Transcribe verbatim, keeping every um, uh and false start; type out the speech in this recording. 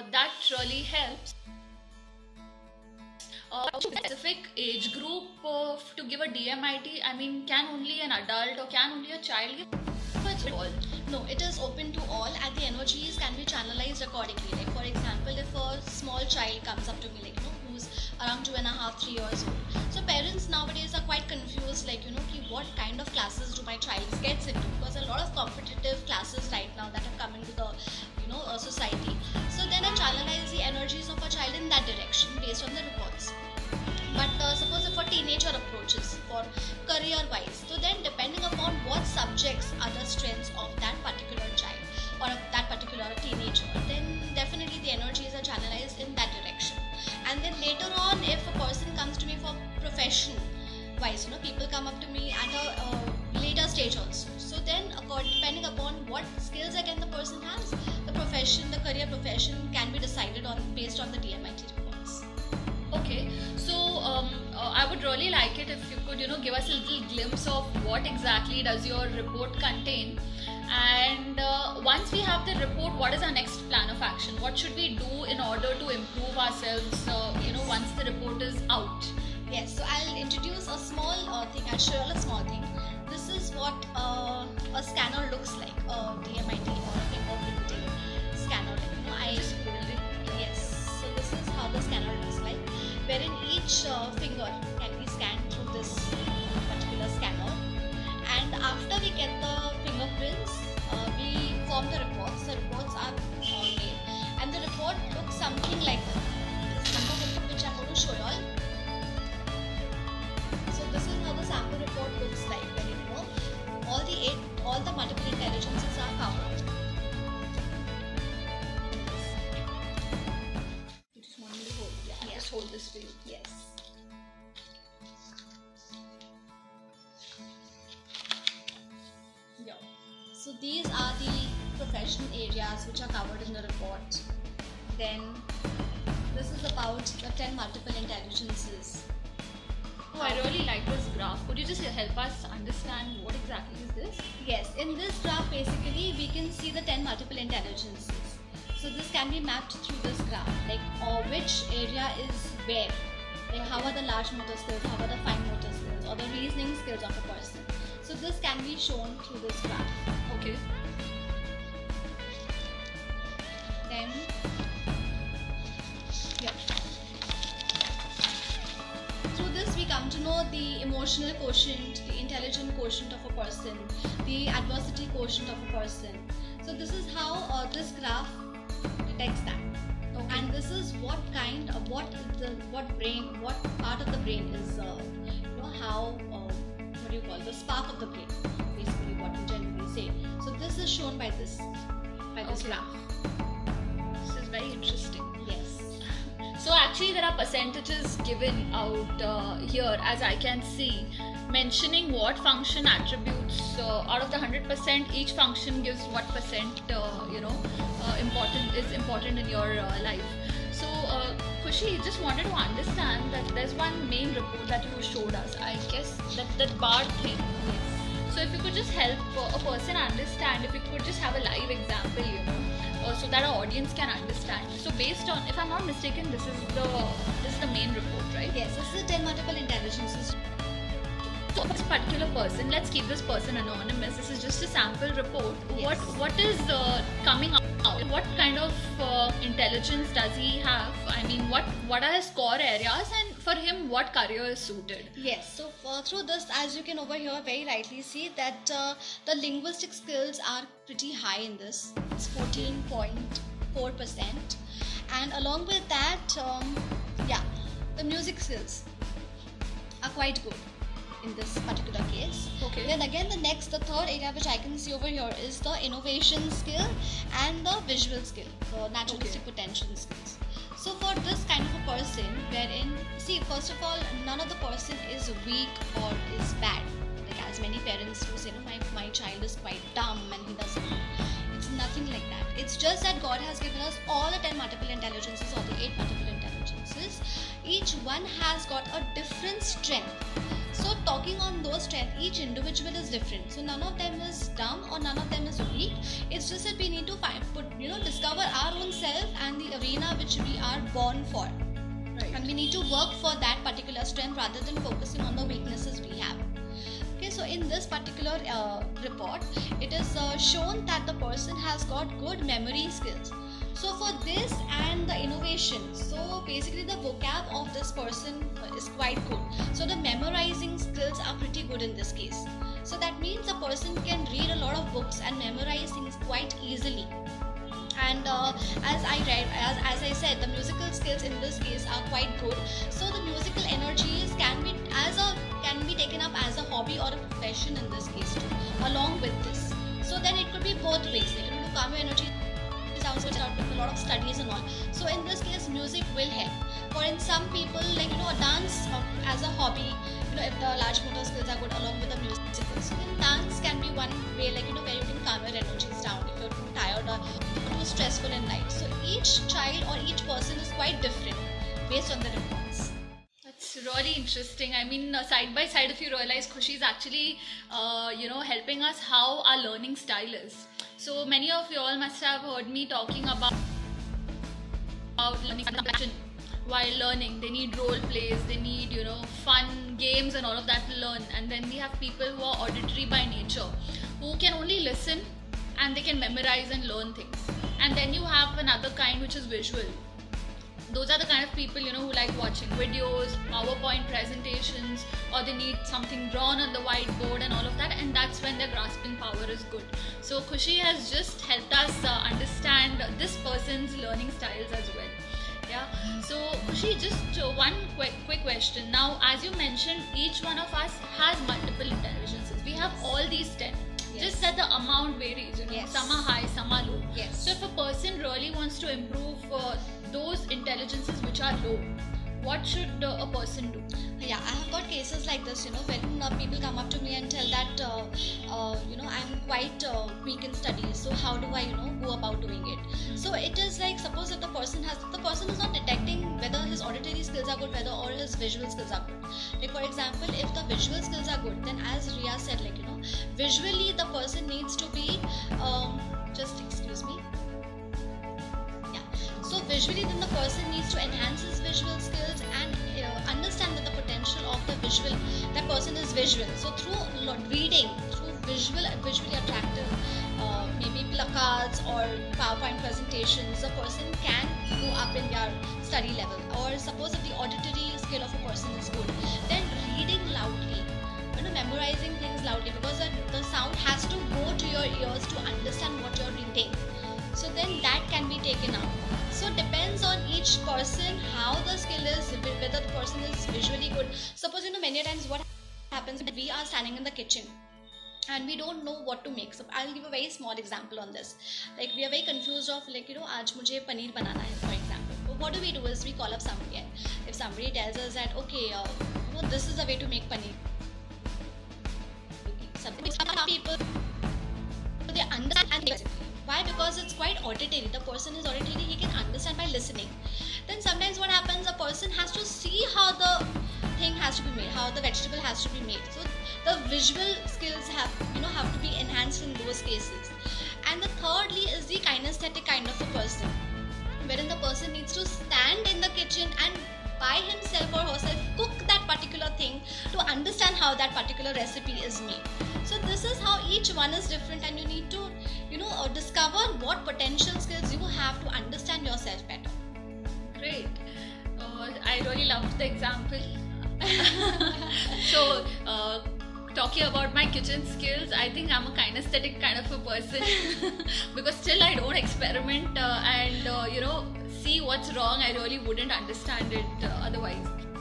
that really helps. Uh, specific age group uh, to give a D M I T? I mean, can only an adult or can only a child give? All. No, it is open to all, and the energies can be channelized accordingly. Like for example, if a small child comes up to me, like you know, who's around two and a half, three years old. So parents nowadays are quite confused, like you know, ki what kind of classes do my child gets into? Because a lot of competitive classes right now that have come into the you know uh, society. So then I channelize the energies of a child in that direction based on the reports. But uh, suppose if a teenager approaches for career wise, so then depending upon what subjects are the strengths of that particular child or of that particular teenager, then definitely the energies are channelized in that direction. And then later on, if a person comes to me for profession wise, you know, people come up to me at a uh, later stage also. So then depending upon what skills again the person has, the profession, the career profession can be decided on based on the D M I T reports. Okay, so um, uh, I would really like it if you could, you know, give us a little glimpse of what exactly does your report contain, and uh, once we have the report, what is our next plan of action? What should we do in order to improve ourselves, uh, you know, once the report is out? Yes, so I'll introduce a small uh, thing, I'll show you a small thing. This is what uh, a scanner looks like, a D M I T or a fingerprinting scanner. You know, I just hold it. Yes, so this is how the scanner looks like, wherein each uh, finger can be scanned through this particular scanner, and after we get the fingerprints, uh, we form the reports. The reports are uh, made, and the report looks something like this. This sample report which I'm going to show you all. So this is how the sample report looks like, when you know all the eight, all the multiple intelligences are covered. You just want me to hold? Yeah, Yeah. just hold this for you. Yes. Yeah. So these are the profession areas which are covered in the report. Then this is about the ten multiple intelligences. Oh, I really like this graph. Could you just help us understand what exactly is this? Yes, in this graph basically we can see the ten multiple intelligences. So this can be mapped through this graph, like or which area is where. Like how are the large motor skills, how are the fine motor skills, or the reasoning skills of a person. So this can be shown through this graph. Okay. Then, yeah. Through this we come to know the emotional quotient, the intelligent quotient of a person, the adversity quotient of a person. So this is how uh, this graph detects that. Okay. And this is what kind of what the what brain, what part of the brain is, uh, you know, how uh, what do you call the spark of the brain, basically what we generally say. So this is shown by this by this Okay. graph. This is very interesting. Yes. So actually there are percentages given out uh, here, as I can see, mentioning what function attributes uh, out of the one hundred percent, each function gives what percent uh, you know uh, important is important in your uh, life. So uh, Khushi, just wanted to understand that there's one main report that you showed us, I guess, that that bar thing. So if you could just help uh, a person understand, if you could just have a live example, you know, uh, so that our audience can understand. So based on, if I'm not mistaken, this is the this is the main report, right? Yes, this is the ten multiple intelligences. So this particular person, let's keep this person anonymous. This is just a sample report. Yes. What what is uh, coming out? What kind of uh, intelligence does he have? I mean, what what are his core areas, and for him, what career is suited? Yes, so uh, through this, as you can over here very rightly see that uh, the linguistic skills are pretty high in this. It's fourteen point four percent, and along with that, um, yeah, the music skills are quite good in this particular case. Okay. Then again, the next, the third area which I can see over here is the innovation skill and the visual skill, the naturalistic Okay. potential skills. So for this kind of a person, wherein, see, first of all, none of the person is weak or is bad. Like as many parents do say, no, my, my child is quite dumb and he doesn't know. It's nothing like that. It's just that God has given us all the ten multiple intelligences or the eight multiple intelligences. Each one has got a different strength. So talking on those strengths, each individual is different. So none of them is dumb or none of them is weak. It's just that we need to find, put, you know, discover our own self and the arena which we are born for. Right. And we need to work for that particular strength rather than focusing on the weaknesses we have. Okay, so in this particular uh, report, it is uh, shown that the person has got good memory skills. So for this and the innovation, so basically the vocab of this person is quite good. So the memorizing skills are pretty good in this case. So that means a person can read a lot of books and memorize things quite easily. And uh, as I read, as, as I said, the musical skills in this case are quite good. So the musical energies can be as a can be taken up as a hobby or a profession in this case too, along with this. So then it could be both ways. Like, you know, Kama energy sounds which out with a lot of studies and all. So in this case, music will help. For in some people, like, you know, a dance as a hobby, you know, if the large motor skills are good along with the music, so then dance can be one way, like, you know, where you can calm your energies down if you're too tired or too stressful in life. So each child or each person is quite different based on the reports. That's really interesting. I mean, uh, side by side, if you realize, Khushi is actually, uh, you know, helping us how our learning style is. So many of you all must have heard me talking about, about learning action while learning. They need role plays, they need, you know, fun games and all of that to learn. And then we have people who are auditory by nature, who can only listen and they can memorize and learn things. And then you have another kind which is visual. Those are the kind of people, you know, who like watching videos, PowerPoint presentations, or they need something drawn on the whiteboard and all of that, and that's when their grasping power is good. So Khushi has just helped us uh, understand this person's learning styles as well. Yeah. So Khushi, just uh, one quick quick question. Now, as you mentioned, each one of us has multiple intelligences. We have all these ten. Yes. Just that the amount varies, you know, yes. Some are high, some are low. Yes. So if a person really wants to improve uh, those intelligences which are low, what should uh, a person do? Yeah, I have got cases like this, you know, when uh, people come up to me and tell that, uh, uh, you know, I'm quite uh, weak in studies, so how do I, you know, go about doing it? Mm-hmm. So it is like, suppose if the person has, the person is not detecting whether his auditory skills are good, whether or his visual skills are good. Like for example, if the visual skills are good, then as Ria said, like, you know, visually the person needs to be, um, just excuse me. So visually, then the person needs to enhance his visual skills and uh, understand that the potential of the visual, that person is visual. So through reading, through visual, visually attractive, uh, maybe placards or PowerPoint presentations, the person can go up in their study level. Or suppose if the auditory skill of a person is good, then reading loudly, you know, memorizing things loudly, because the, the sound has to go to your ears to understand what you're reading. So then that can be taken out. So depends on each person how the skill is, whether the person is visually good. Suppose, you know, many times what happens when we are standing in the kitchen and we don't know what to make. So I'll give a very small example on this. Like we are very confused of, like, you know, aaj mujhe paneer banana hai, for example. So what do we do is we call up somebody. If somebody tells us that, okay, uh, you know, this is the way to make paneer. Some people, they understand. Why? Because it's quite auditory. The person is auditory, he can understand by listening. Then sometimes what happens, a person has to see how the thing has to be made, how the vegetable has to be made. So the visual skills have, you know, have to be enhanced in those cases. And the thirdly is the kinesthetic kind of a person, wherein the person needs to stand in the kitchen and by himself or herself cook that particular thing to understand how that particular recipe is made. So this is how each one is different, and you need to, you know, uh, discover what potential skills you have to understand yourself better. Great. Uh, I really loved the example. So, uh, talking about my kitchen skills, I think I'm a kinesthetic kind of a person because still I don't experiment uh, and uh, you know, see what's wrong. I really wouldn't understand it uh, otherwise.